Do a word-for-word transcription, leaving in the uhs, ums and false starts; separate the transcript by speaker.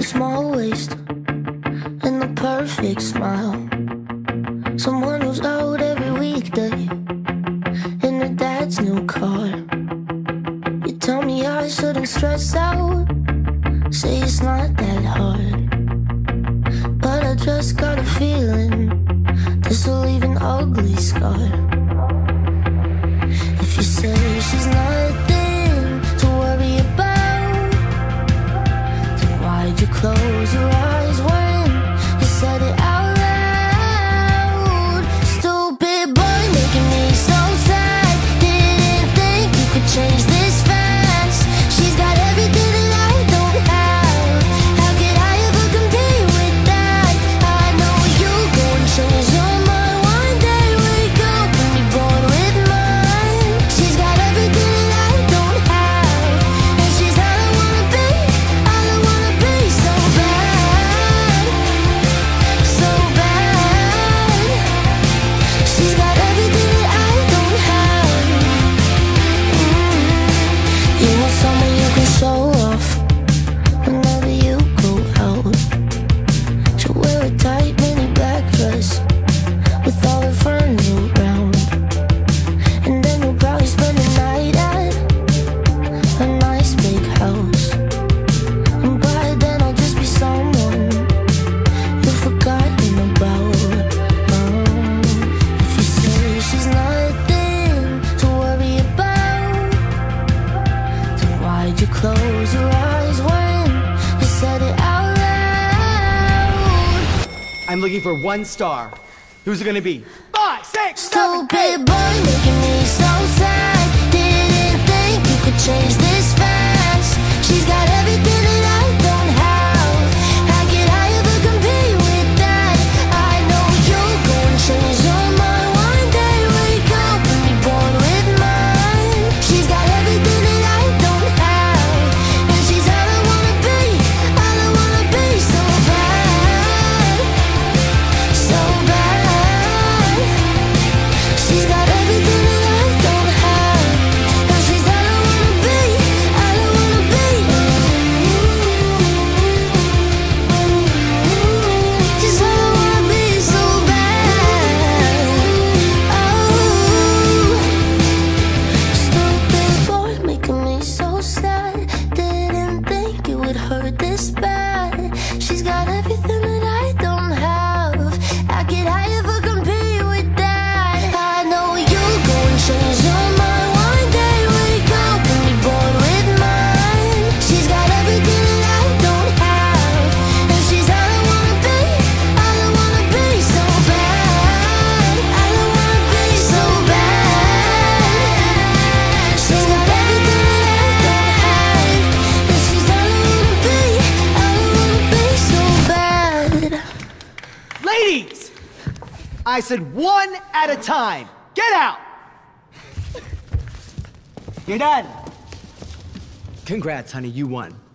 Speaker 1: small waist and the perfect smile. Someone who's out every weekday in her dad's new car. You tell me I shouldn't stress out, say it's not that hard, but I just got a feeling this will leave an ugly scar. If you say she's nothing to worry about, then why'd you close your eyes when you said it out loud? Stupid boy making me so sad. Didn't think you could change this fast. She's got everything that I don't have. How could I ever compete with that? I know you go and change your mind one day. Wake up and be born with mine. She's got everything that I don't have, and she's all I wanna be, all I wanna be. So bad, so bad. She's got everything that I don't have. mm. You want someone you can show off whenever you go out. She'll wear a tight mini black dress with all her friends around, and then you'll probably spend the night at a nice big house. And by then I'll just be someone you've forgotten about. um, If you say she's nothing to worry about, then why'd you close your eyes when you said it out loud?
Speaker 2: I'm looking for one star. Who's it gonna be? Five, six, seven,
Speaker 1: Stupid
Speaker 2: eight.
Speaker 1: boy making me so sad. Didn't think you could change this fast. She's got everything that I don't have. How could I ever compete with that? I know you'll go and change your mind one day. Wake up and be born with mine. She's got everything that I don't have, and she's all I wanna be, all I wanna be. So bad, so bad. She's got everything that I don't have, and she's all I wanna be, all I wanna be. She's all I wanna be, so bad. Oh, stupid boy making me so sad. Didn't think it would hurt this bad. She's got everything that I don't have. How could I ever compete with that? I know you'll go and change your mind one day. Wake up and be born with mine. She's got everything that I don't have, and she's all I wanna be, all I wanna be. So bad, all I wanna be. So bad. She's got everything that I don't have, and she's all I wanna be, all I wanna be. So bad.
Speaker 2: Ladies! I said one at a time. Get out! You're done. Congrats, honey, you won.